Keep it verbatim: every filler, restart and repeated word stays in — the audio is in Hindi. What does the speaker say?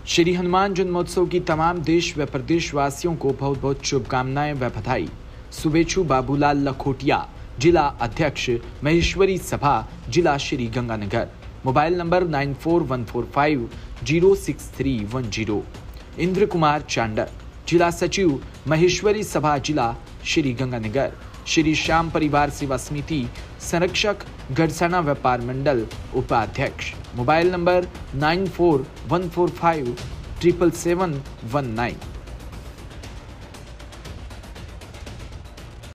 श्री हनुमान जन्मोत्सव की तमाम देश व प्रदेशवासियों को बहुत बहुत शुभकामनाएं व बधाई। शुभेच्छु बाबूलाल लखोटिया, जिला अध्यक्ष महेश्वरी सभा, जिला Shri Ganganagar. Mobile number nine four one four five zero six three one zero. Indra Kumar Chandak, जिला सचिव महेश्वरी सभा, जिला श्री गंगानगर। श्री श्याम परिवार सेवा समिति संरक्षक, गढ़साना व्यापार मंडल उपाध्यक्ष। Mobile number nine four one four five triple seven one nine.